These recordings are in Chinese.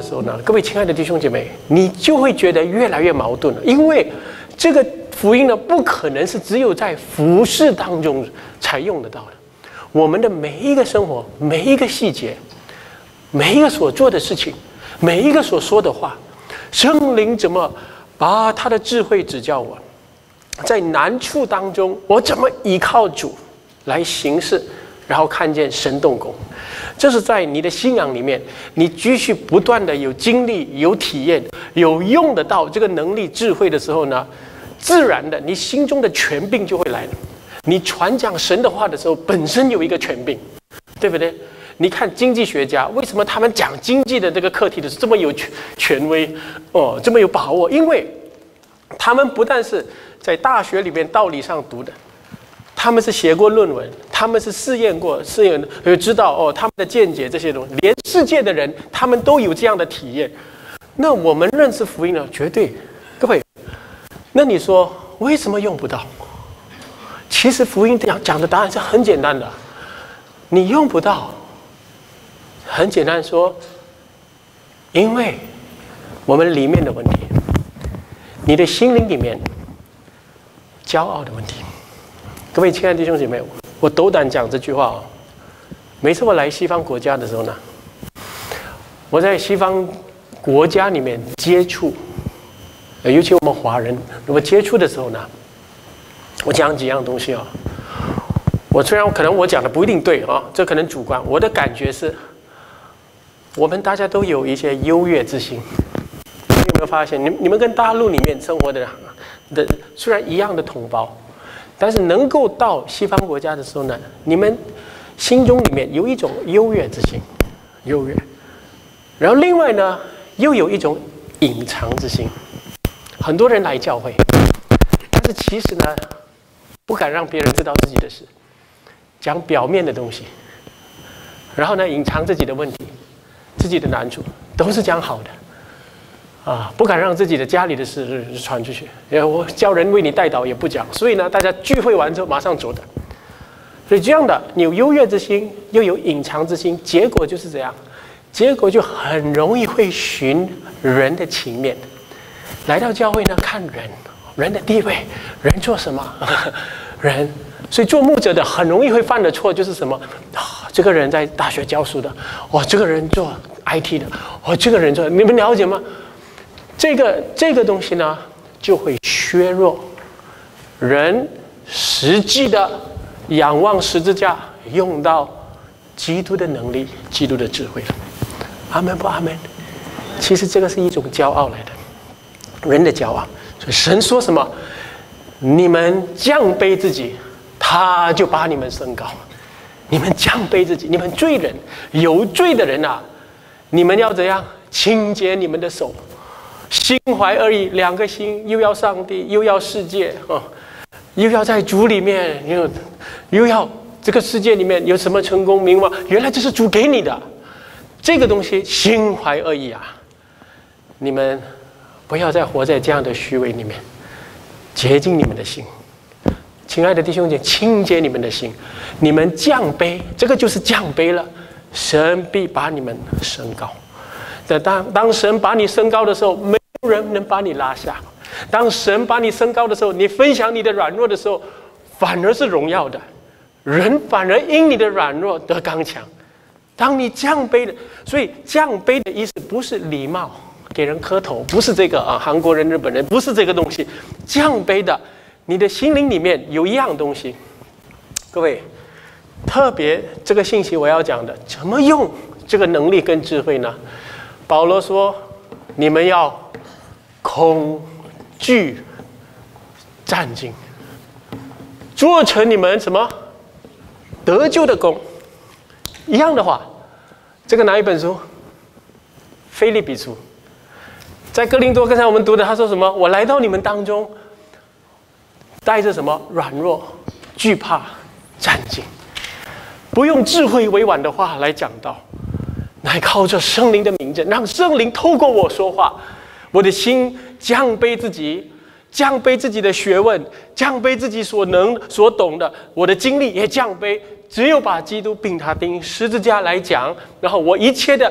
时候呢，各位亲爱的弟兄姐妹，你就会觉得越来越矛盾了，因为这个福音呢，不可能是只有在服事当中才用得到的。我们的每一个生活，每一个细节，每一个所做的事情，每一个所说的话，圣灵怎么把他的智慧指教我，在难处当中，我怎么依靠主来行事，然后看见神动工。这是在你的信仰里面，你继续不断的有经历、有体验、有用得到这个能力、智慧的时候呢，自然的，你心中的权柄就会来了。你传讲神的话的时候，本身有一个权柄，对不对？你看经济学家为什么他们讲经济的这个课题的时候这么有权威哦，这么有把握？因为他们不但是在大学里面道理上读的，他们是写过论文，他们是试验知道哦，他们的见解这些东西，连世界的人他们都有这样的体验。那我们认识福音呢，绝对，各位，那你说为什么用不到？其实福音讲的答案是很简单的，你用不到，很简单说，因为我们里面的问题，你的心灵里面骄傲的问题。各位亲爱的弟兄姐妹，我斗胆讲这句话哦。每次我来西方国家的时候呢，我在西方国家里面接触，尤其我们华人，如果接触的时候呢，我讲几样东西啊。我虽然可能我讲的不一定对啊，这可能主观，我的感觉是，我们大家都有一些优越之心。你有没有发现，你们跟大陆里面生活的虽然一样的同胞，但是能够到西方国家的时候呢，你们心中里面有一种优越之心，优越。然后另外呢，又有一种隐藏之心。很多人来教会，但是其实呢，不敢让别人知道自己的事，讲表面的东西，然后呢，隐藏自己的问题、自己的难处，都是讲好的，啊，不敢让自己的家里的事传出去。我叫人为你代祷也不讲，所以呢，大家聚会完之后马上走的。所以这样的，你有优越之心，又有隐藏之心，结果就是这样，结果就很容易会寻人的情面。来到教会呢，看人的地位，人做什么，人。所以做牧者的很容易会犯的错就是什么？这个人在大学教书的，这个人做 IT 的，这个人做，你们了解吗？这个东西呢，就会削弱人实际的仰望十字架，用到基督的能力、基督的智慧了。阿门不阿门？其实这个是一种骄傲来的，人的骄傲。所以神说什么？你们降卑自己，他就把你们升高。你们降卑自己，你们罪人，有罪的人啊，你们要怎样？清洁你们的手，心怀二意，两个心，又要上帝，又要世界啊，又要在主里面，又要这个世界里面有什么成功名望？原来这是主给你的，这个东西心怀恶意啊！你们不要再活在这样的虚伪里面，洁净你们的心。亲爱的弟兄姐妹，清洁你们的心，你们降卑，这个就是降卑了，神必把你们升高。当神把你升高的时候，没有人能把你拉下。当神把你升高的时候，你分享你的软弱的时候，反而是荣耀的，人反而因你的软弱得刚强。当你降卑的，所以降卑的意思不是礼貌，给人磕头，不是这个啊，韩国人、日本人不是这个东西。降卑的，你的心灵里面有一样东西，各位，特别这个信息我要讲的，怎么用这个能力跟智慧呢？保罗说，你们要恐惧战兢，做成你们什么得救的功。一样的话，这个哪一本书？腓立比书。在哥林多，刚才我们读的，他说什么？我来到你们当中，带着什么软弱、惧怕、战兢，不用智慧委婉的话来讲道，乃靠着圣灵的明证，让圣灵透过我说话，我的心降卑自己，降卑自己的学问，降卑自己所能所懂的，我的经历也降卑。只有把基督并他钉十字架来讲，然后我一切的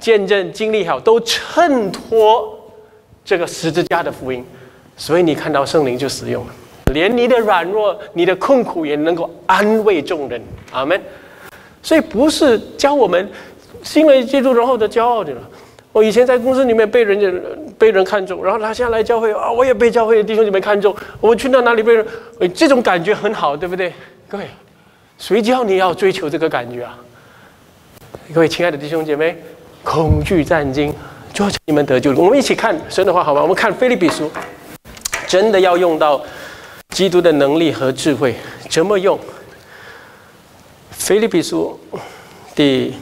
见证、经历好，都衬托这个十字架的福音。所以你看到圣灵就使用了，连你的软弱、你的困苦也能够安慰众人。阿们。所以不是教我们信了基督然后的骄傲的了。我以前在公司里面被人看中，然后他现在来教会啊，我也被教会的弟兄姐妹看中。我去到哪里被人，这种感觉很好，对不对？各位，谁叫你要追求这个感觉啊？各位亲爱的弟兄姐妹，恐惧战惊，做成你们得救。我们一起看神的话好吗？我们看腓立比书，真的要用到基督的能力和智慧，怎么用？腓立比书第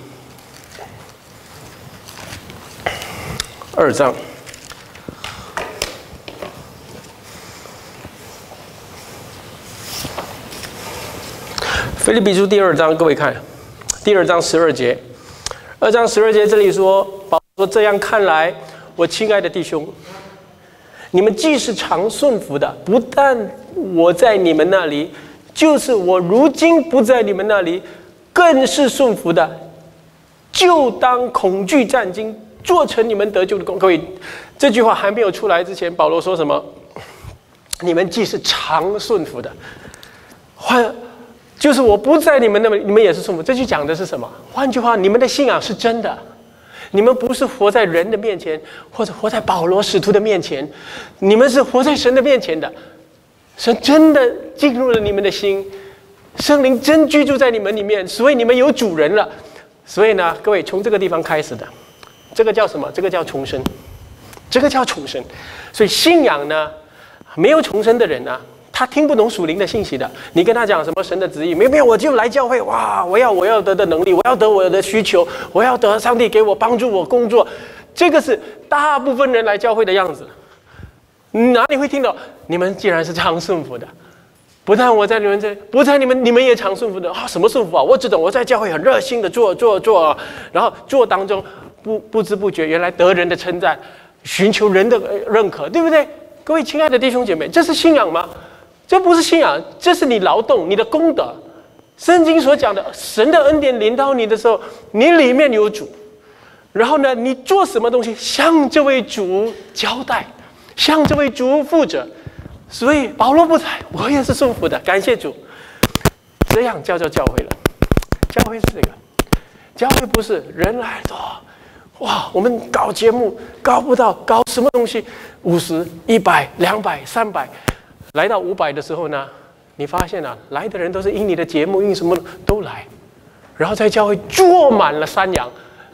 2章。腓立比书第2章，各位看，第2章12节，2章12节这里说，保罗说：“这样看来，我亲爱的弟兄，你们既是常顺服的，不但我在你们那里，就是我如今不在你们那里，更是顺服的，就当恐惧战惊，做成你们得救的功。”各位，这句话还没有出来之前，保罗说什么？你们既是常顺服的，就是我不在你们那么，你们也是顺服。这句讲的是什么？换句话，你们的信仰是真的，你们不是活在人的面前，或者活在保罗使徒的面前，你们是活在神的面前的。神真的进入了你们的心，圣灵真居住在你们里面，所以你们有主人了。所以呢，各位从这个地方开始的，这个叫什么？这个叫重生，这个叫重生。所以信仰呢，没有重生的人呢，他听不懂属灵的信息的。你跟他讲什么神的旨意，没有，我就来教会，哇，我要得的能力，我要得我的需求，我要得上帝给我帮助我工作，这个是大部分人来教会的样子。哪里会听到你们既然是常顺服的？不但我在你们这，不但你们也常顺服的啊？什么顺服啊？我只懂我在教会很热心的做，然后做当中不知不觉原来得人的称赞，寻求人的认可，对不对？各位亲爱的弟兄姐妹，这是信仰吗？这不是信仰，这是你劳动，你的功德。圣经所讲的，神的恩典临到你的时候，你里面有主，然后呢，你做什么东西向这位主交代，向这位主负责。所以保罗不在，我也是顺服的，感谢主。这样叫做教会了。教会是这个，教会不是人来的，哇，我们搞节目搞不到，搞什么东西50、100、200、300，来到500的时候呢，你发现啊，来的人都是因你的节目，因什么都来，然后在教会坐满了山羊，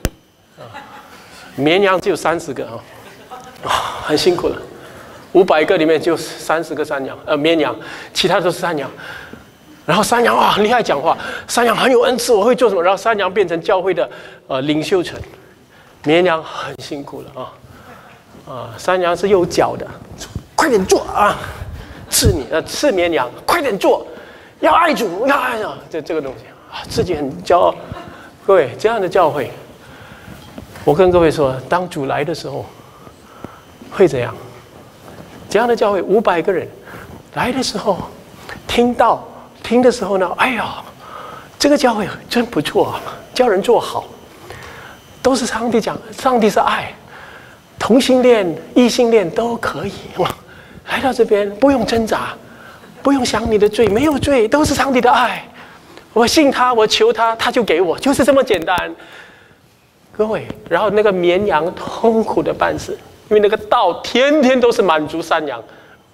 绵羊只有30个很辛苦了。500个里面就30个绵羊，其他都是山羊。然后山羊很厉害讲话，山羊很有恩赐，我会做什么？然后山羊变成教会的领袖层，绵羊很辛苦了山羊是有脚的，快点做啊！吃绵羊，快点做，要爱主，要爱这个东西自己很骄傲。各位，这样的教会，我跟各位说，当主来的时候会怎样？这样的教会500个人来的时候，听的时候呢，哎呀，这个教会真不错教人做好，都是上帝讲，上帝是爱，同性恋、异性恋都可以来到这边不用挣扎，不用想你的罪，没有罪，都是上帝的爱。我信他，我求他，他就给我，就是这么简单。各位，然后那个绵羊痛苦的半死。因为那个道天天都是满足山羊。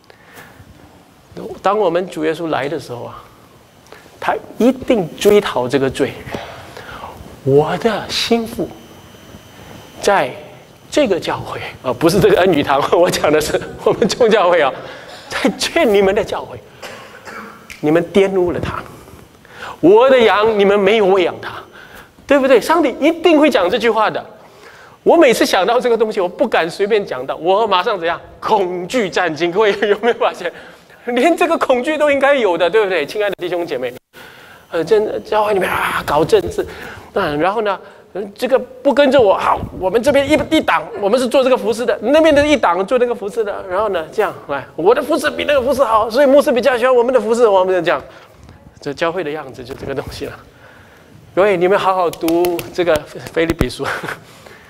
当我们主耶稣来的时候他一定追讨这个罪。我的心腹在这个教会不是这个恩语堂，我讲的是我们众教会在劝你们的教会，你们玷污了他，我的羊你们没有喂养他，对不对？上帝一定会讲这句话的。我每次想到这个东西，我不敢随便讲到，我马上怎样？恐惧战惊。各位有没有发现，连这个恐惧都应该有的，对不对？亲爱的弟兄姐妹，真的教会里面搞政治，然后呢，这个不跟着我好，我们这边一党，我们是做这个服侍的，那边的一党做那个服侍的，然后呢，这样来，我的服侍比那个服侍好，所以牧师比较喜欢我们的服侍，我们就这样，这教会的样子就这个东西了。各位，你们好好读这个腓立比书。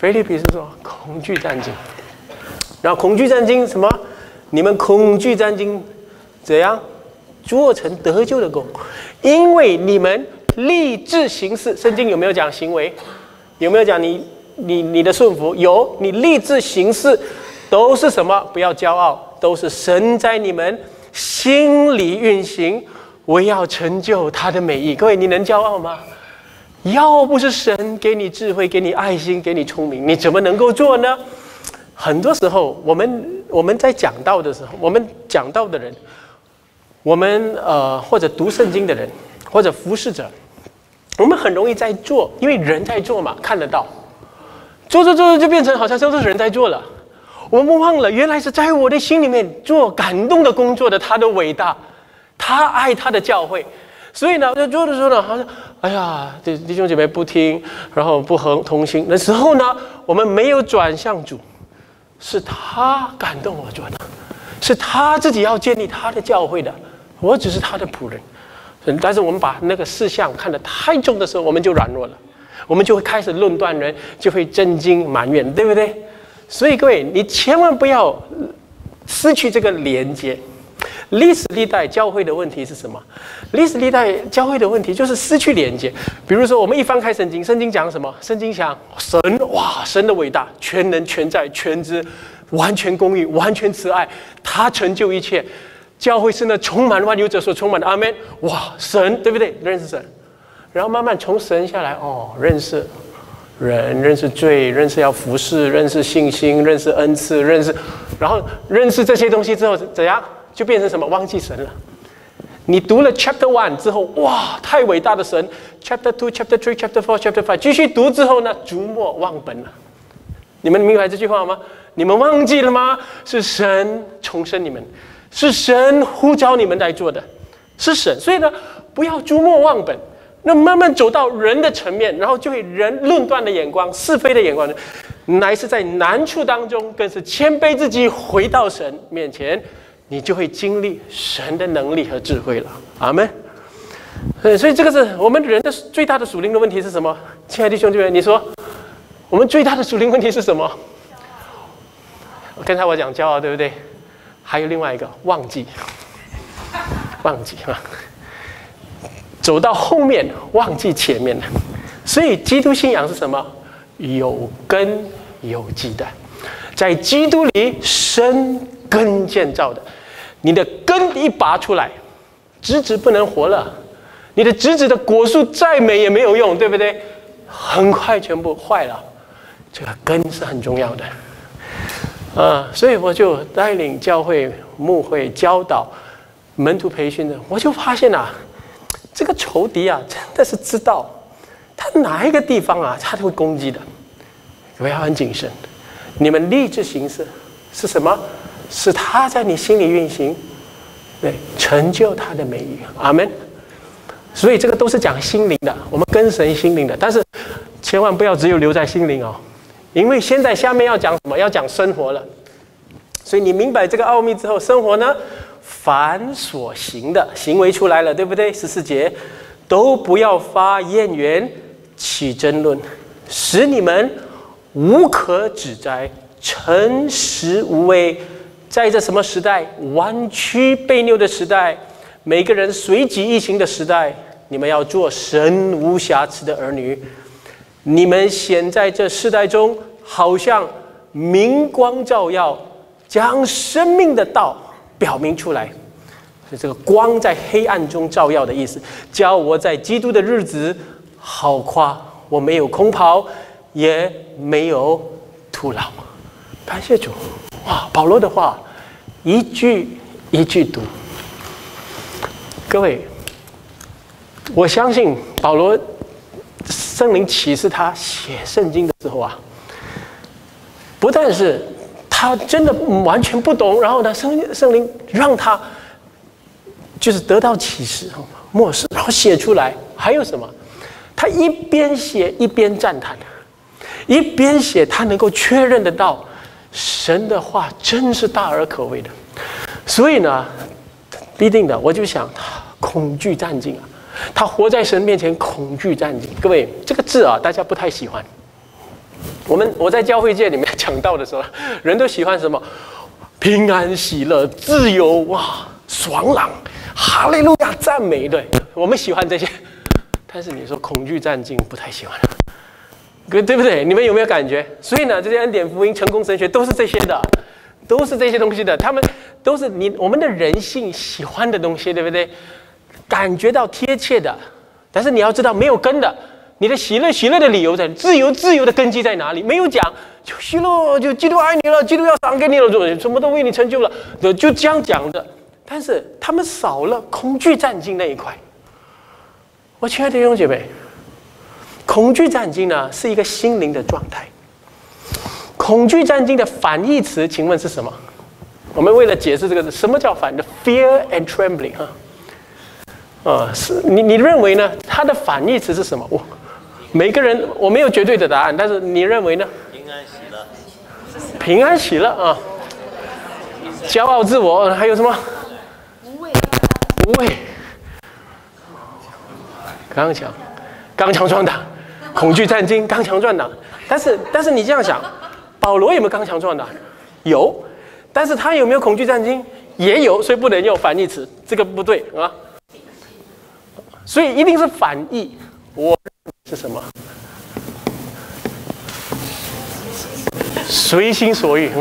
腓立比是说恐惧战惊，然后恐惧战惊什么？你们恐惧战惊怎样做成得救的功？因为你们立志行事。圣经有没有讲行为？有没有讲你的顺服？有。你立志行事都是什么？不要骄傲，都是神在你们心里运行，为要成就他的美意。各位，你能骄傲吗？要不是神给你智慧，给你爱心，给你聪明，你怎么能够做呢？很多时候，我们在讲道的时候，我们讲道的人，我们或者读圣经的人，或者服侍者，我们很容易在做，因为人在做嘛，看得到，做就变成好像都是人在做了。我们忘了，原来是在我的心里面做感动的工作的他的伟大，他爱他的教会。所以呢，就做的时候呢，好像哎呀，弟兄姐妹不听，然后不同心的时候呢，我们没有转向主，是他感动我做的，是他自己要建立他的教会的，我只是他的仆人。但是我们把那个事项看得太重的时候，我们就软弱了，我们就会开始论断人，就会争竞埋怨，对不对？所以各位，你千万不要失去这个连接。历史历代教会的问题是什么？历史历代教会的问题就是失去连接。比如说，我们一翻开圣经，圣经讲什么？圣经讲神，哇，神的伟大，全能、全在、全知，完全公义，完全慈爱，他成就一切。教会是那充满万有者所充满的，阿们。哇，神，对不对？认识神，然后慢慢从神下来，认识人，认识罪，认识要服侍，认识信心，认识恩赐，然后认识这些东西之后，怎样？就变成什么？忘记神了。你读了 Chapter 1之后，哇，太伟大的神 ！Chapter 2、Chapter 3、Chapter 4、Chapter 5，继续读之后呢，逐末忘本了。你们明白这句话吗？你们忘记了吗？是神重生你们，是神呼召你们来做的，是神。所以呢，不要逐末忘本。那慢慢走到人的层面，然后就会人论断的眼光、是非的眼光，乃是在难处当中，更是谦卑自己，回到神面前。你就会经历神的能力和智慧了，阿们。所以这个是我们人的最大的属灵的问题是什么？亲爱的弟兄姐妹，你说我们最大的属灵问题是什么？刚才我讲骄傲，对不对？还有另外一个忘记啊，走到后面忘记前面了。所以基督信仰是什么？有根有基的，在基督里生根建造的。你的根一拔出来，枝子不能活了。你的枝子的果树再美也没有用，对不对？很快全部坏了。这个根是很重要的。所以我就带领教会、牧会、教导、门徒培训的，我就发现啊，这个仇敌啊，真的是知道他哪一个地方啊，他都会攻击的。各位要很谨慎。你们立志行事是什么？是他在你心里运行，对，成就他的美意，阿们。所以这个都是讲心灵的，我们跟神心灵的，但是千万不要只有留在心灵哦，因为现在下面要讲什么？要讲生活了。所以你明白这个奥秘之后，生活呢，凡所行的行为出来了，对不对？14节，都不要发怨言，起争论，使你们无可指摘，诚实无畏。在这什么时代？弯曲悖拗的时代，每个人随己意行的时代，你们要做神无瑕疵的儿女。你们显在这世代中，好像明光照耀，将生命的道表明出来。所以这个光在黑暗中照耀的意思，叫我在基督的日子好夸，我没有空跑，也没有徒劳。感谢主。哇，保罗的话一句一句读。各位，我相信保罗圣灵启示他写圣经的时候啊，不但是他真的完全不懂，然后呢，圣灵让他就是得到启示，默示，然后写出来。还有什么？他一边写一边赞叹，一边写，他能够确认得到神的话真是大而可畏的。所以呢，必定的，我就想恐惧战兢啊，他活在神面前恐惧战兢。各位，这个字啊，大家不太喜欢。 我在教会界里面讲道的时候，人都喜欢什么？平安、喜乐、自由，哇，爽朗，哈利路亚，赞美，对，我们喜欢这些。但是你说恐惧战惊，不太喜欢，对不对？你们有没有感觉？所以呢，这些恩典福音、成功神学都是这些的，都是这些东西的。他们都是我们的人性喜欢的东西，对不对？感觉到贴切的，但是你要知道，没有根的。你的喜乐的理由在自由的根基在哪里？没有讲就喜乐，就基督爱你了，基督要赏给你了，什么都为你成就了，就这样讲的。但是他们少了恐惧战惊那一块。我亲爱的弟兄姐妹，恐惧战惊呢是一个心灵的状态。恐惧战惊的反义词，请问是什么？我们为了解释这个，什么叫反的 ？Fear and trembling 是你认为呢？它的反义词是什么？每个人我没有绝对的答案，但是你认为呢？ 平安喜乐， 平安喜乐啊，骄傲自我，还有什么？无畏，刚强壮胆，恐惧战惊，刚强壮胆。但是你这样想，保罗有没有刚强壮胆？有，但是他有没有恐惧战惊？也有，所以不能用反义词，这个不对啊。所以一定是反义。我是什么？随心所欲。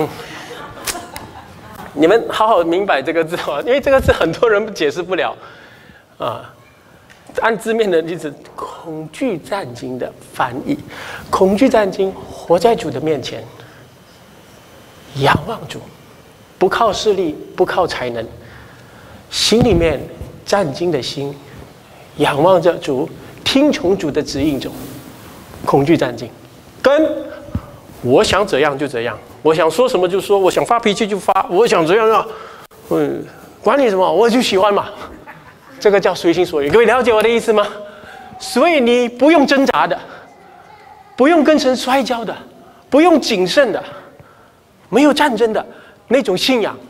你们好好明白这个字啊，因为这个字很多人解释不了啊。按字面的例子，恐惧战惊的翻译，恐惧战惊，活在主的面前，仰望主，不靠势力，不靠才能，心里面战惊的心，仰望着主，听从主的指引走，恐惧战惊，跟我想怎样就怎样，我想说什么就说，我想发脾气就发，我想怎样啊，管你什么，我就喜欢嘛。这个叫随心所欲，各位了解我的意思吗？所以你不用挣扎的，不用跟神摔跤的，不用谨慎的，没有战争的那种信仰。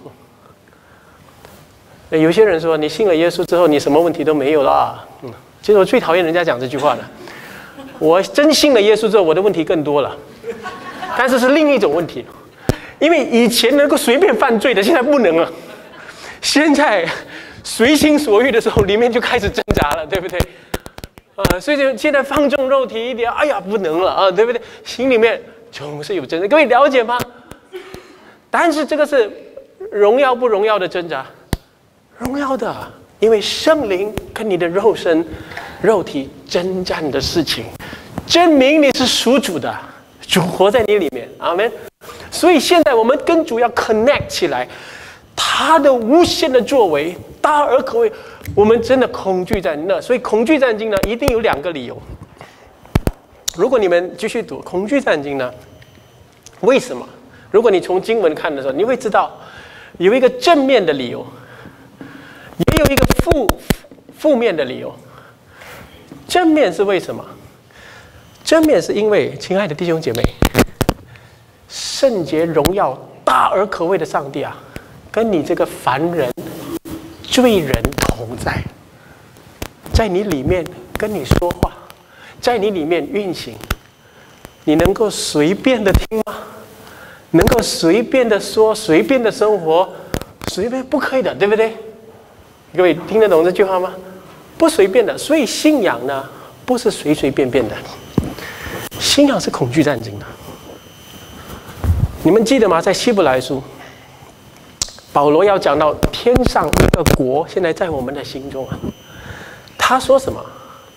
有些人说你信了耶稣之后，你什么问题都没有了。其实我最讨厌人家讲这句话了。我真信了耶稣之后，我的问题更多了，但是是另一种问题，因为以前能够随便犯罪的，现在不能了。现在随心所欲的时候，里面就开始挣扎了，对不对？所以就现在放纵肉体一点，哎呀，不能了啊，对不对？心里面总是有挣扎，各位了解吗？但是这个是荣耀不荣耀的挣扎，荣耀的，因为圣灵跟你的肉身、肉体征战的事情，证明你是属主的，主活在你里面，阿们。所以现在我们跟主要 connect 起来。他的无限的作为大而可畏，我们真的恐惧战惊。所以恐惧战惊呢，一定有两个理由。如果你们继续读恐惧战惊呢，为什么？如果你从经文看的时候，你会知道有一个正面的理由，也有一个负面的理由。正面是为什么？正面是因为，亲爱的弟兄姐妹，圣洁荣耀大而可畏的上帝啊，跟你这个凡人、罪人同在，在你里面跟你说话，在你里面运行，你能够随便的听吗？能够随便的说、随便的生活，随便不可以的，对不对？各位听得懂这句话吗？不随便的，所以信仰呢，不是随随便便的，信仰是恐惧战惊的。你们记得吗？在希伯来书。保罗要讲到天上一个国，现在在我们的心中啊。他说什么？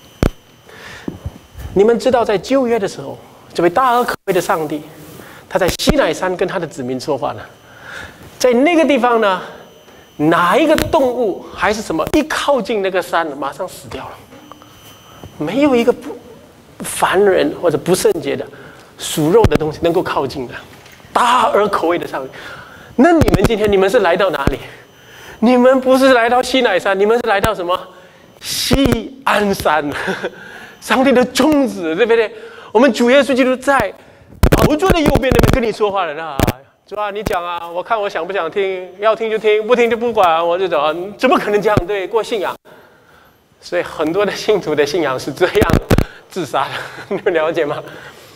你们知道，在旧约的时候，这位大而可畏的上帝，他在西乃山跟他的子民说话呢。在那个地方呢，哪一个动物还是什么，一靠近那个山，马上死掉了。没有一个凡人或者不圣洁的属肉的东西能够靠近的。大而可畏的上帝。那你们今天，你们是来到哪里？你们不是来到西乃山，你们是来到什么？锡安山，上帝的种子，对不对？我们主耶稣基督在宝座的右边那边跟你说话了啊！主啊，你讲啊，我看我想不想听，要听就听，不听就不管，我就走。怎么可能这样对过信仰？所以很多的信徒的信仰是这样自杀的，你们了解吗？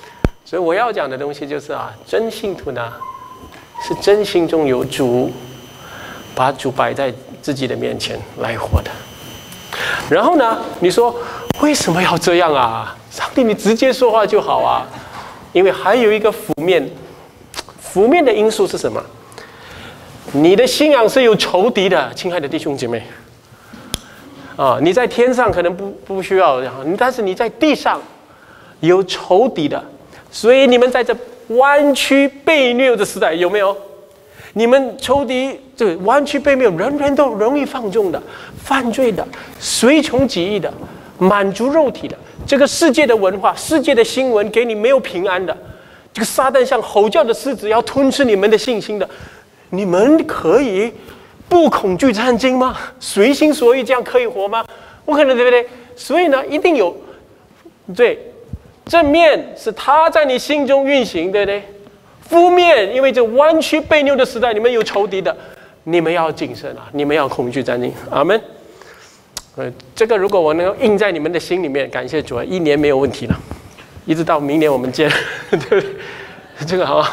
所以我要讲的东西就是真信徒呢，是真心中有主，把主摆在自己的面前来活的。然后呢，你说为什么要这样啊？上帝，你直接说话就好啊。因为还有一个负面的因素是什么？你的信仰是有仇敌的，亲爱的弟兄姐妹。你在天上可能不需要，但是你在地上有仇敌的，所以你们在这弯曲悖谬的时代，有没有？你们仇敌这个弯曲悖谬，人人都容易放纵的、犯罪的、随从己意的、满足肉体的。这个世界的文化、世界的新闻给你没有平安的。这个撒旦像吼叫的狮子，要吞吃你们的信心的。你们可以不恐惧战惊吗？随心所欲这样可以活吗？不可能，对不对？所以呢，一定有对正面是他在你心中运行，对不对？负面，因为这弯曲悖谬的时代，你们有仇敌的，你们要谨慎你们要恐惧战惊。阿们。这个如果我能够印在你们的心里面，感谢主，1年没有问题了，一直到明年我们见，对不对？这个好。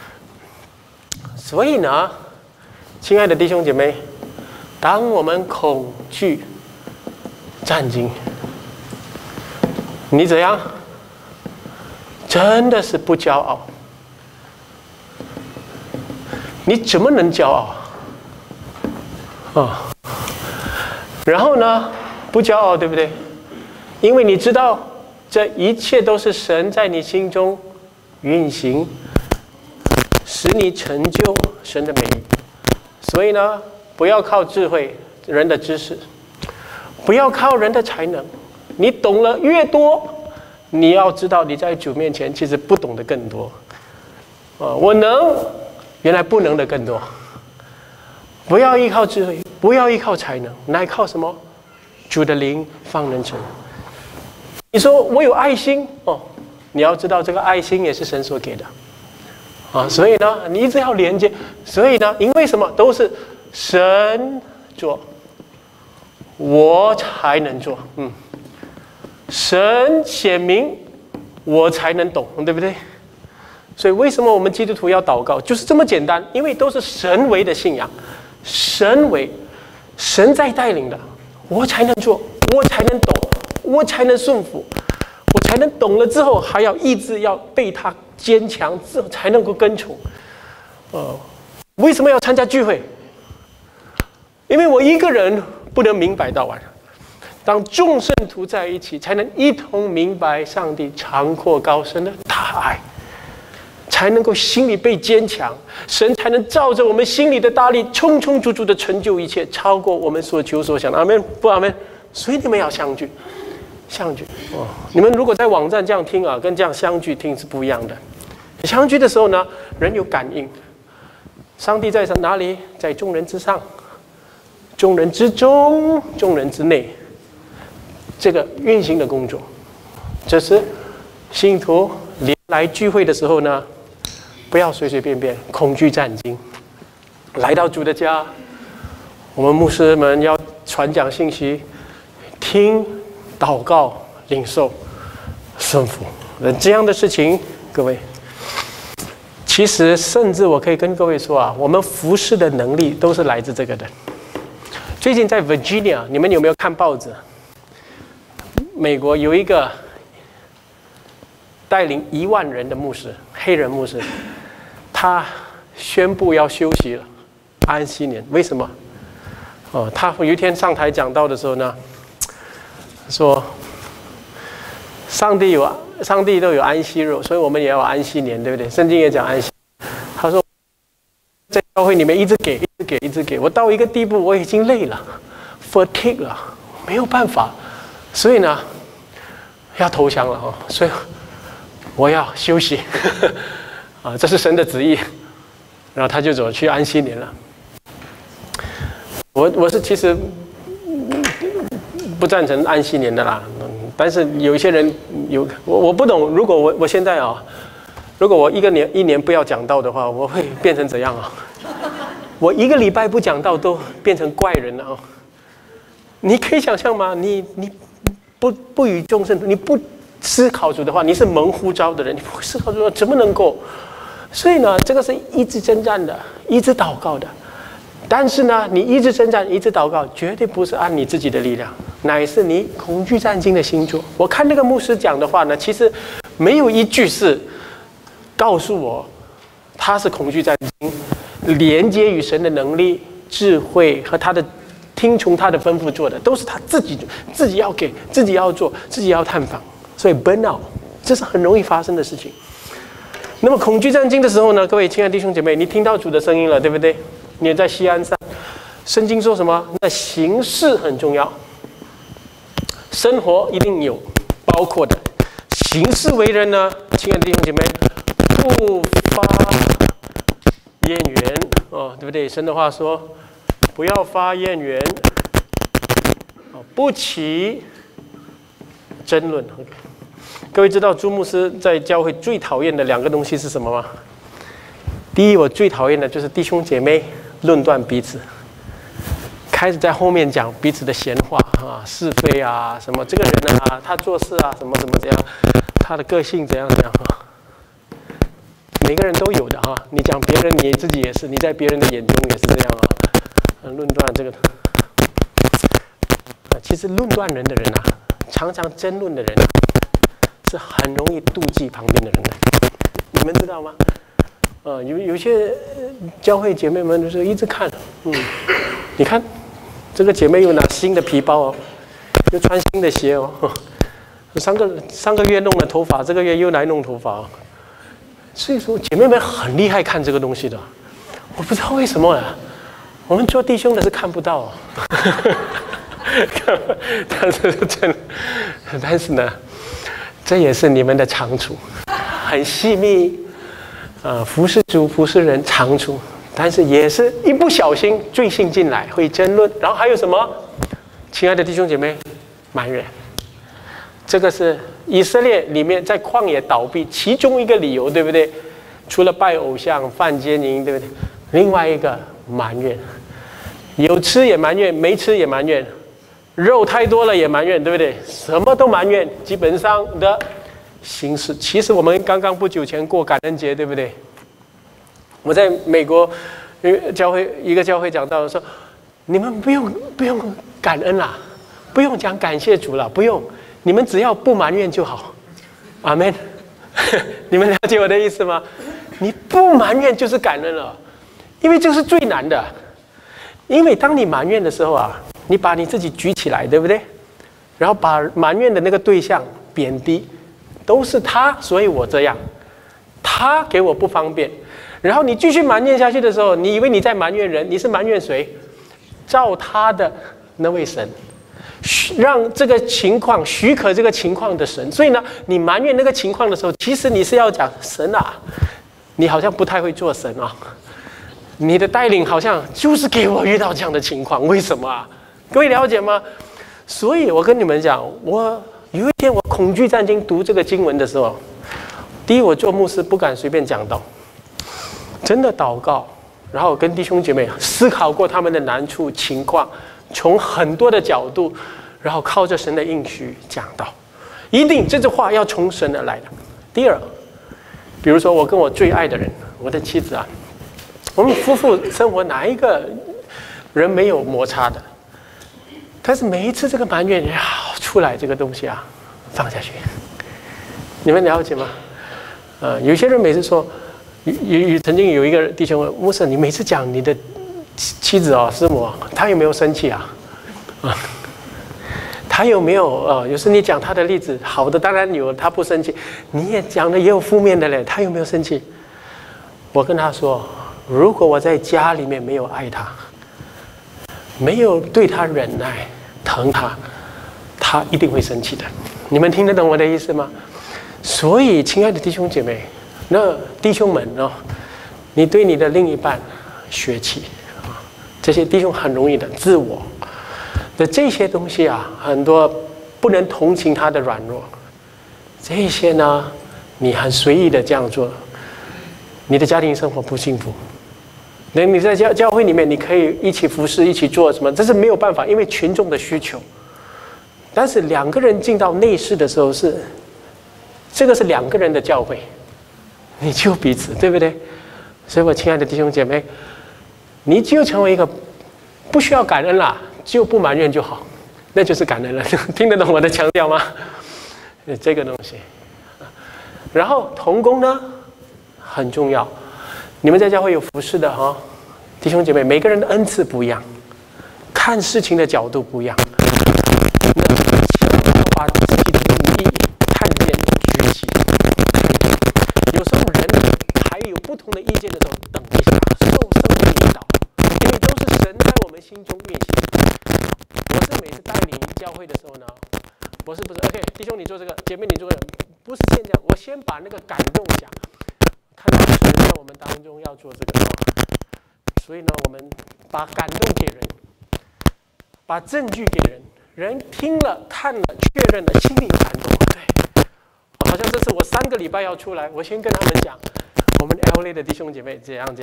所以呢，亲爱的弟兄姐妹，当我们恐惧战惊，你怎样？真的是不骄傲。你怎么能骄傲然后呢，不骄傲，对不对？因为你知道，这一切都是神在你心中运行，使你成就神的美意。所以呢，不要靠智慧、人的知识，不要靠人的才能。你懂了越多，你要知道你在主面前其实不懂得更多。我能，原来不能的更多。不要依靠智慧，不要依靠才能，乃靠什么？主的灵方能成。你说我有爱心你要知道这个爱心也是神所给的所以呢，你一直要连接。所以呢，因为什么都是神做，我才能做。神显明，我才能懂，对不对？所以为什么我们基督徒要祷告，就是这么简单，因为都是神为的信仰。神在带领的，我才能做，我才能懂，我才能顺服，我才能懂了之后还要意志要被他坚强，之后才能够跟从。为什么要参加聚会？因为我一个人不能明白到完，当众圣徒在一起，才能一同明白上帝长阔高深的大爱，才能够心里被坚强，神才能照着我们心里的大力，充充足足的成就一切，超过我们所求所想。阿们，不阿们？所以你们要相聚，你们如果在网站这样听跟这样相聚听是不一样的。相聚的时候呢，人有感应，上帝在哪里？在众人之上，众人之中，众人之内。这个运行的工作，这是信徒来聚会的时候呢，不要随随便便恐惧战惊。来到主的家，我们牧师们要传讲信息，听、祷告、领受、顺服。这样的事情，各位，其实甚至我可以跟各位说我们服侍的能力都是来自这个的。最近在 Virginia， 你们有没有看报纸？美国有一个带领1万人的牧师，黑人牧师，他宣布要休息了，安息年。为什么？他有一天上台讲道的时候呢，说上帝都有安息日，所以我们也要安息年，对不对？圣经也讲安息。他说在教会里面一直给，我到一个地步我已经累了 ，fatigue 了，没有办法。所以呢，要投降了所以我要休息这是神的旨意。然后他就走去安息年了。我是其实不赞成安息年的啦，但是有一些人我不懂，如果我现在如果我一年不要讲道的话，我会变成怎样我1个礼拜不讲道都变成怪人了你可以想象吗？你不与众生，你不思考主的话，你是蒙呼召的人，你不会思考主怎么能够？所以呢，这个是一直征战的，一直祷告的。但是呢，你一直征战，一直祷告，绝对不是按你自己的力量，乃是你恐惧战惊的星座。我看那个牧师讲的话呢，其实没有一句是告诉我他是恐惧战惊，连接与神的能力、智慧和他的听从他的吩咐做的，都是他自己要给、自己要做、自己要探访。所以 burnout 这是很容易发生的事情。那么恐惧战惊的时候呢，各位亲爱的弟兄姐妹，你听到主的声音了，对不对？你也在西安上，圣经说什么？那行事很重要，生活一定有包括的。行事为人呢，亲爱的弟兄姐妹，不发怨言哦，对不对？神的话说，不要发怨言，不起争论。各位知道朱牧师在教会最讨厌的2个东西是什么吗？第一，我最讨厌的就是弟兄姐妹论断彼此，开始在后面讲彼此的闲话啊、是非啊，什么这个人啊，他做事啊，什么什么怎样，他的个性怎样怎样啊，每个人都有的啊。你讲别人，你自己也是，你在别人的眼中也是这样啊。论断这个，其实论断人的人啊，常常争论的人啊，是很容易妒忌旁边的人的，你们知道吗？有些教会姐妹们就是一直看，你看这个姐妹又拿新的皮包哦，又穿新的鞋哦，上个月弄了头发，这个月又来弄头发哦。所以说姐妹们很厉害看这个东西的，我不知道为什么啊，我们做弟兄的是看不到哦，但是呢，这也是你们的长处，很细密。服侍主、服侍人长处，但是也是一不小心罪性进来会争论，然后还有什么？亲爱的弟兄姐妹，埋怨，这个是以色列里面在旷野倒闭其中一个理由，对不对？除了拜偶像、犯奸淫，对不对？另外一个埋怨，有吃也埋怨，没吃也埋怨，肉太多了也埋怨，对不对？什么都埋怨，基本上的。形式，其实我们刚刚不久前过感恩节，对不对？我在美国一个教会讲到说，你们不用感恩啦，不用讲感谢主了，不用，你们只要不埋怨就好。阿们。你们了解我的意思吗？你不埋怨就是感恩了，因为这是最难的。因为当你埋怨的时候啊，你把你自己举起来，对不对？然后把埋怨的那个对象贬低。都是他，所以我这样，他给我不方便。然后你继续埋怨下去的时候，你以为你在埋怨人，你是埋怨谁？照他的那位神，让这个情况许可这个情况的神。所以呢，你埋怨那个情况的时候，其实你是要讲神啊，你好像不太会做神啊，你的带领好像就是给我遇到这样的情况，为什么啊？各位了解吗？所以我跟你们讲，有一天我恐惧战惊读这个经文的时候，第一，我做牧师不敢随便讲道，真的祷告，然后跟弟兄姐妹思考过他们的难处情况，从很多的角度，然后靠着神的应许讲道，一定这句话要从神而来的。第二，比如说我跟我最爱的人，我的妻子啊，我们夫妇生活哪一个人没有摩擦的？但是每一次这个埋怨出来，这个东西啊，放下去。你们了解吗？有些人每次说，曾经有一个弟兄问牧师，你每次讲你的妻子哦，师母，她有没有生气啊？她有没有有时你讲她的例子，好的当然有，她不生气，你也讲的也有负面的嘞，她有没有生气？我跟她说，如果我在家里面没有爱她，没有对她忍耐、疼她，她一定会生气的。你们听得懂我的意思吗？所以，亲爱的弟兄姐妹，那弟兄们哦，你对你的另一半学习啊，这些弟兄很容易的自我的这些东西啊，很多不能同情他的软弱，这些呢，你很随意的这样做，你的家庭生活不幸福。你在教会里面，你可以一起服侍，一起做什么，这是没有办法，因为群众的需求。但是两个人进到内室的时候，是这个是2个人的教会，你就彼此，对不对？所以我亲爱的弟兄姐妹，你就成为一个不需要感恩啦，就不埋怨就好，那就是感恩了。听得懂我的强调吗？这个东西。然后同工呢很重要，你们在教会有服侍的哈，弟兄姐妹，每个人的恩赐不一样，看事情的角度不一样，那把自己的努力看见举起。有时候人还有不同的意见的时候，等一下，受圣灵引导，因为都是神在我们心中运行。我是每次带领教会的时候呢，我是不是 OK？ 弟兄你做这个，姐妹你做这个，不是先这样，我先把那个感动讲，看到神在我们当中要做这个，所以呢，我们把感动给人，把证据给人，人听了看了确认了，心里有感动，对，好像这次我3个礼拜要出来，我先跟他们讲，我们 LA 的弟兄姐妹这样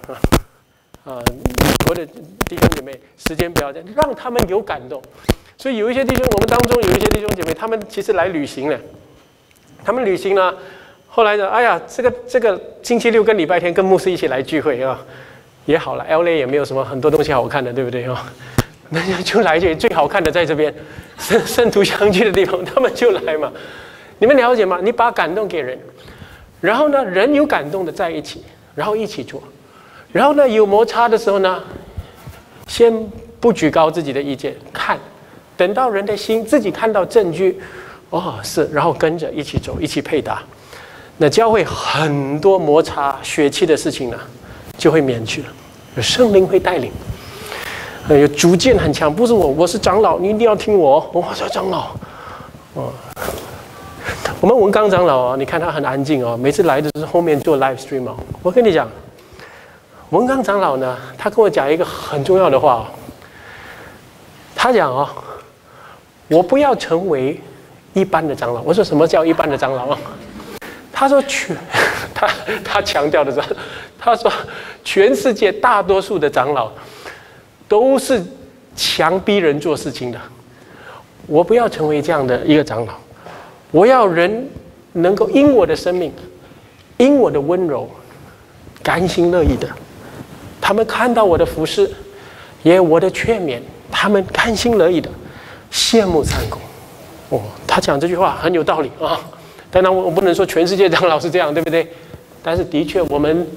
美国的弟兄姐妹时间表这样，让他们有感动。所以有一些弟兄，我们当中有一些弟兄姐妹，他们其实来旅行了。他们旅行呢，后来呢，哎呀，这个星期六跟礼拜天跟牧师一起来聚会啊，也好了。LA 也没有什么很多东西好看的，对不对啊？那就来这最好看的在这边，圣徒相聚的地方，他们就来嘛。你们了解吗？你把感动给人，然后呢，人有感动的在一起，然后一起做，然后呢，有摩擦的时候呢，先不举高自己的意见，看。等到人的心自己看到证据，哦是，然后跟着一起走，一起配搭，那教会很多摩擦血气的事情呢，就会免去了。有圣灵会带领，有主见很强，不是我是长老，你一定要听我，我是长老。哦，我们文刚长老啊，你看他很安静哦，每次来的是后面做 live stream 哦。我跟你讲，文刚长老呢，他跟我讲一个很重要的话，他讲哦。我不要成为一般的长老。我说什么叫一般的长老？他说他强调的是，他说全世界大多数的长老都是强逼人做事情的。我不要成为这样的一个长老，我要人能够因我的生命，因我的温柔，甘心乐意的。他们看到我的服侍，也有我的劝勉，他们甘心乐意的。羡慕参公，哦，他讲这句话很有道理啊。当然，我不能说全世界长老是这样，对不对？但是的确，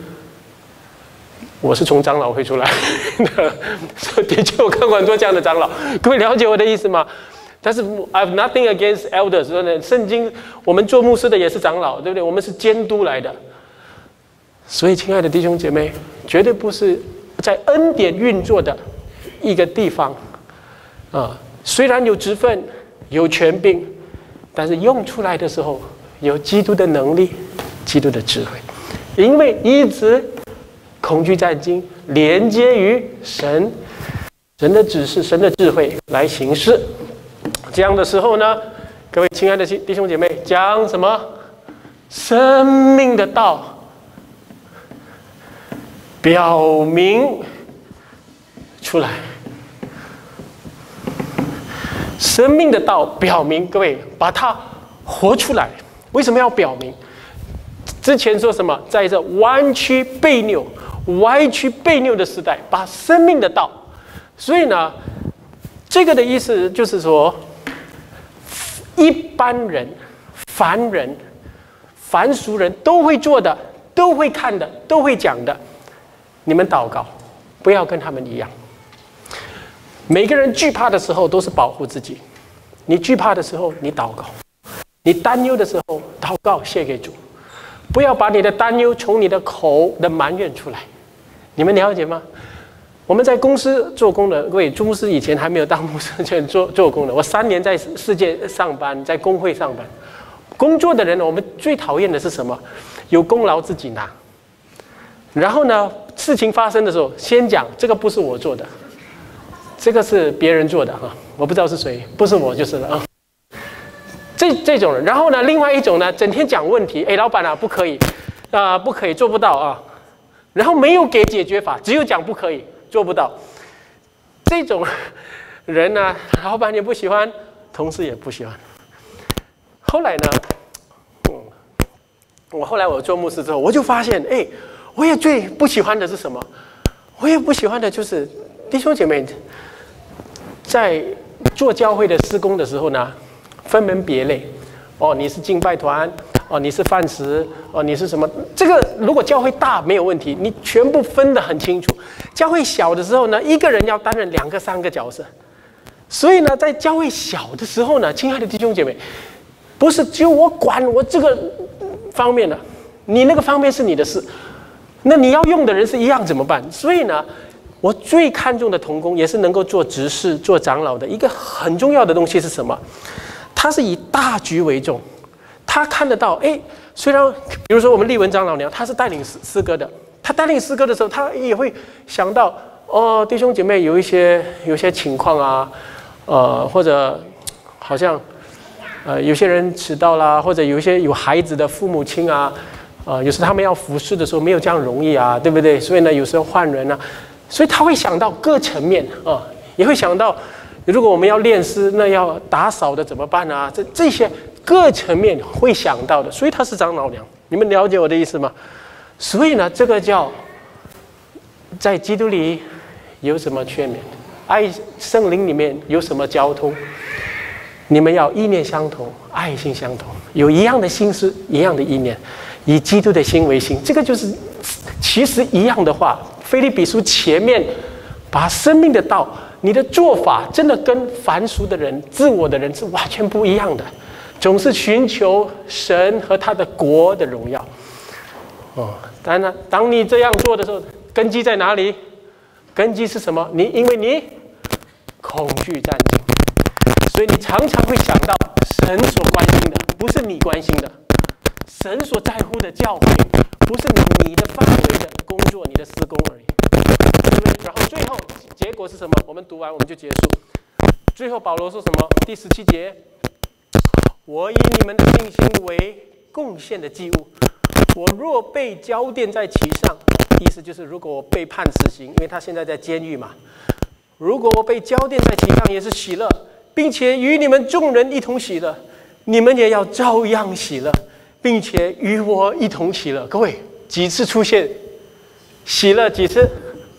我是从长老会出来的，所以的确我看过很多这样的长老。各位了解我的意思吗？但是 I have nothing against elders。圣经我们做牧师的也是长老，对不对？我们是监督来的。所以，亲爱的弟兄姐妹，绝对不是在恩典运作的一个地方啊。虽然有职分，有权柄，但是用出来的时候，有基督的能力，基督的智慧。因为一直恐惧战惊，连接于神的指示、神的智慧来行事。这样的时候呢，各位亲爱的弟兄姐妹，讲什么？生命的道，表明出来。生命的道表明，各位把它活出来。为什么要表明？之前说什么？在这弯曲悖拗、歪曲悖拗的时代，把生命的道。所以呢，这个的意思就是说，一般人、凡人、凡俗人都会做的、都会看的、都会讲的，你们祷告，不要跟他们一样。每个人惧怕的时候都是保护自己，你惧怕的时候你祷告，你担忧的时候祷告献给主，不要把你的担忧从你的口的埋怨出来。你们了解吗？我们在公司做工的，各位，公司以前还没有当牧师就做工的，我3年在世界上班，在工会上班，工作的人呢，我们最讨厌的是什么？有功劳自己拿，然后呢，事情发生的时候先讲这个不是我做的。这个是别人做的哈，我不知道是谁，不是我就是了啊。这种人，然后呢，另外一种呢，整天讲问题，哎，老板啊，不可以，不可以，做不到啊。然后没有给解决法，只有讲不可以，做不到。这种人呢，老板也不喜欢，同事也不喜欢。后来呢， 我后来做牧师之后，我就发现，我也最不喜欢的是什么？我也不喜欢的就是弟兄姐妹在做教会的事工的时候呢，分门别类。你是敬拜团，你是饭食，你是什么？这个如果教会大没有问题，你全部分得很清楚。教会小的时候呢，一个人要担任2个、3个角色。所以呢，在教会小的时候呢，亲爱的弟兄姐妹，不是只有我管我这个方面的，你那个方面是你的事，那你要用的人是一样怎么办？所以呢，我最看重的同工也是能够做执事、做长老的一个很重要的东西是什么？他是以大局为重，他看得到，虽然比如说我们丽文长老娘，他是带领诗歌的，他带领诗歌的时候，他也会想到，弟兄姐妹有些情况啊，或者好像有些人迟到啦，或者有一些有孩子的父母亲啊，有时他们要服侍的时候没有这样容易啊，对不对？所以呢，有时候换人啊，所以他会想到各层面也会想到。如果我们要练诗，那要打扫的怎么办啊？这些各层面会想到的，所以他是长老娘。你们了解我的意思吗？所以呢，这个叫在基督里有什么劝勉，爱圣灵里面有什么交通？你们要意念相同，爱心相同，有一样的心思，一样的意念，以基督的心为心。这个就是其实一样的话。腓立比书前面把生命的道。你的做法真的跟凡俗的人、自我的人是完全不一样的，总是寻求神和他的国的荣耀。当然了，当你这样做的时候，根基在哪里？根基是什么？因为你恐惧战惊，所以你常常会想到神所关心的不是你关心的，神所在乎的教会不是你的范围的工作、你的施工而已。然后最后结果是什么？我们读完我们就结束。最后保罗说什么？第17节，我以你们的信心为贡献的祭物，我若被交奠在其上，意思就是如果我被判死刑，因为他现在在监狱嘛，如果我被交奠在其上，也是喜乐，并且与你们众人一同喜乐，你们也要照样喜乐，并且与我一同喜乐。各位几次出现喜乐？几次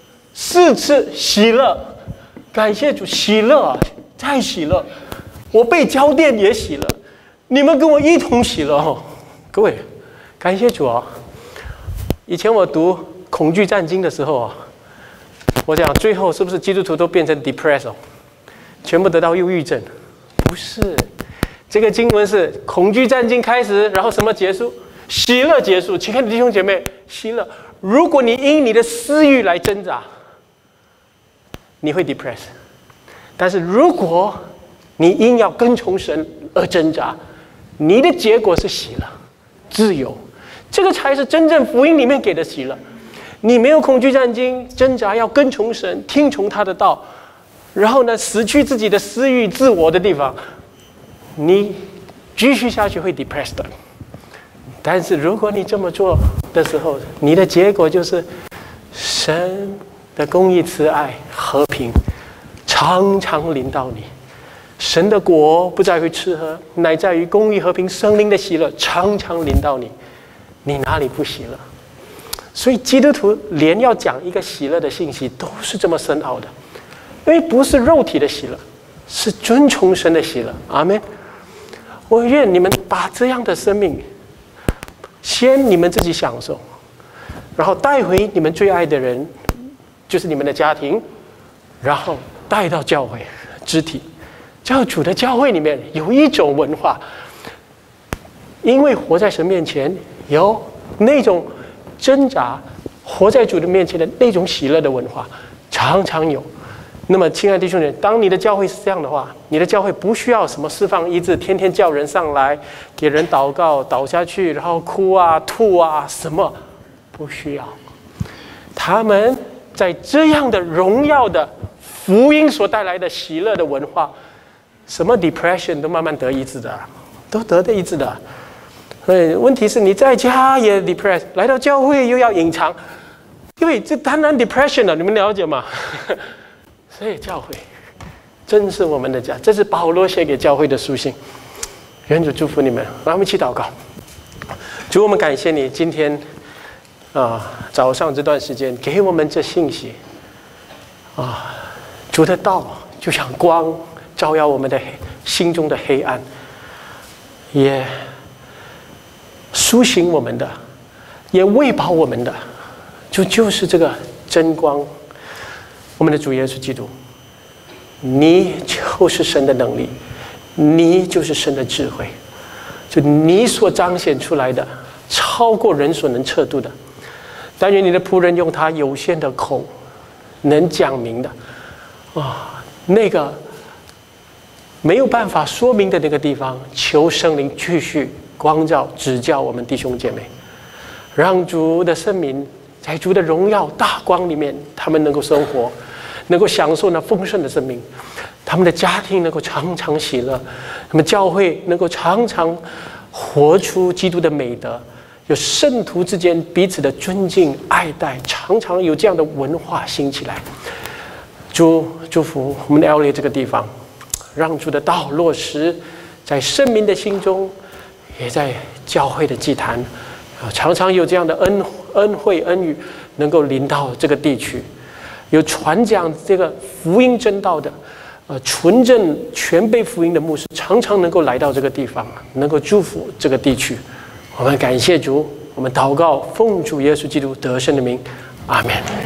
？4次喜乐，感谢主，喜乐啊，再喜乐，我被交奠也喜乐，你们跟我一同喜乐各位，感谢主啊！以前我读恐惧战经的时候我讲最后是不是基督徒都变成 depressed， 全部得到忧郁症？不是，这个经文是恐惧战经开始，然后什么结束？喜乐结束。亲爱的弟兄姐妹，喜乐。如果你因你的私欲来挣扎，你会 depress， 但是如果你因要跟从神而挣扎，你的结果是喜乐、自由，这个才是真正福音里面给的喜乐。你没有恐惧战惊，挣扎要跟从神，听从他的道，然后呢，死去自己的私欲、自我的地方，你继续下去会 depressed。但是如果你这么做的时候，你的结果就是神的公义、慈爱、和平常常临到你。神的国不在于吃喝，乃在于公义、和平、圣灵的喜乐常常临到你。你哪里不喜乐？所以基督徒连要讲一个喜乐的信息都是这么深奥的，因为不是肉体的喜乐，是遵从神的喜乐。阿们。我愿你们把这样的生命先你们自己享受，然后带回你们最爱的人，就是你们的家庭，然后带到教会肢体。教主的教会里面有一种文化，因为活在神面前有那种挣扎，活在主的面前的那种喜乐的文化常常有。那么亲爱的弟兄姐妹，当你的教会是这样的话，你的教会不需要什么释放医治，天天叫人上来给人祷告，倒下去然后哭啊吐啊，什么不需要。他们在这样的荣耀的福音所带来的喜乐的文化，什么 depression 都慢慢得医治的，都得医治的。所以问题是你在家也 depressed， 来到教会又要隐藏，因为这当然 depression 了，你们了解吗？所以教会真是我们的家，这是保罗写给教会的书信。愿主祝福你们，让我们一起祷告。 主，我们感谢你今天早上这段时间给我们这信息主的道就像光照耀我们的心中的黑暗，也苏醒我们的，也喂饱我们的，就是这个真光，我们的主耶稣基督，你就是神的能力，你就是神的智慧，就你所彰显出来的超过人所能测度的。但愿你的仆人用他有限的口能讲明的那个没有办法说明的那个地方，求圣灵继续光照指教我们弟兄姐妹，让主的圣民在主的荣耀大光里面，他们能够生活，能够享受那丰盛的生命，他们的家庭能够常常喜乐，他们教会能够常常活出基督的美德，有圣徒之间彼此的尊敬爱戴，常常有这样的文化兴起来。主祝福我们的Elliot这个地方，让主的道落实在圣民的心中，也在教会的祭坛常常有这样的恩惠恩雨能够临到这个地区，有传讲这个福音真道的纯正全备福音的牧师常常能够来到这个地方，能够祝福这个地区。我们感谢主，我们祷告奉主耶稣基督得胜的名，阿们。